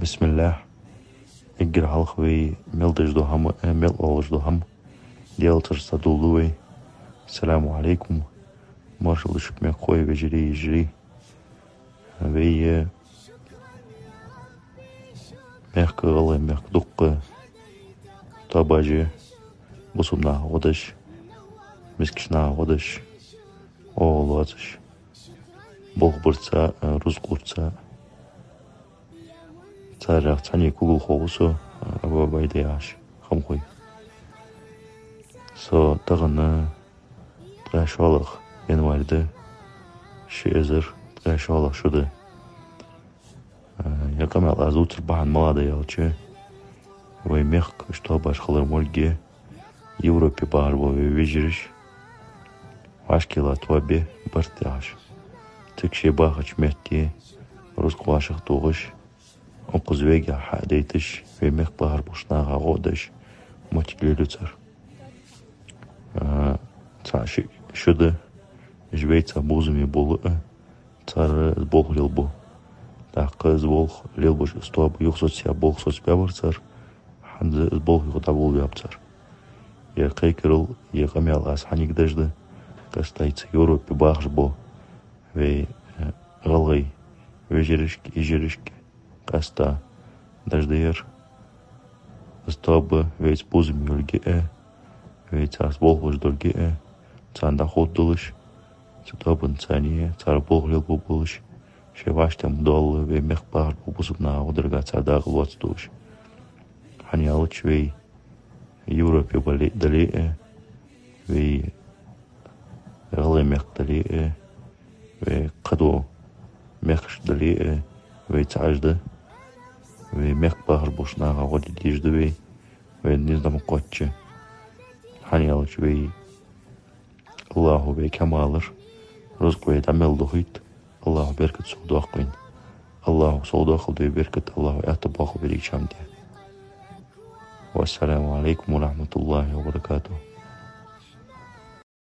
بسم الله. Игер халхвей мелдеждохам мел олждохам делтер садулуэй. Саламу алейкум. Маршалышк мякхой вежери жри. Вей мягко галы мягдукка табажи бусумна водаш мискишна водаш олвазаш болбурца рузгурца царах цани кугул хогусо абабайдяш хамхой со тагына трашалах январьда шезер трашалах шуды я камел азутр бахан молодой ялче вой мех что башхалар мольге Европе барбове вежириш ашкила туабе бартяш текше бахач метти руссквашах тугыш Окузвеги хадейтиш вемех бар бушнага годаш мотиглюцер. Цаши шуды жвейца бузами болы цар бог лилбу. Так бог лилбу сто юхсот ся бог соцпяварцар ханз бог юхта болвяпцар. Я кайкерл я камял ас ханик дажды кастайцы Европе бахжбо ве галгай вежиришки и жиришки. Каста дождер, стобы ведь пузым юльге, ведь асболхуш дольге, цанда ходдулыш, стобын цане, цар болхлил бубулыш, шеваштам доллы, ве мехпар бубусуп на удырга цадах лоцтуш. Ханялыч вей Европе дали, вей гале мех дали, вей каду мехш дали, вей цажды. Вей мех бахар бушнага годи дижды вей низдам котче ханялыч вей Аллаху вей камалыр рузгвей тамел духит Аллаху беркет соудуақвин Аллаху соудуақыл дей беркет Аллаху әті бақы берек шамде. Вассаламу алейкум ва рахматуллахи ва баракатуху.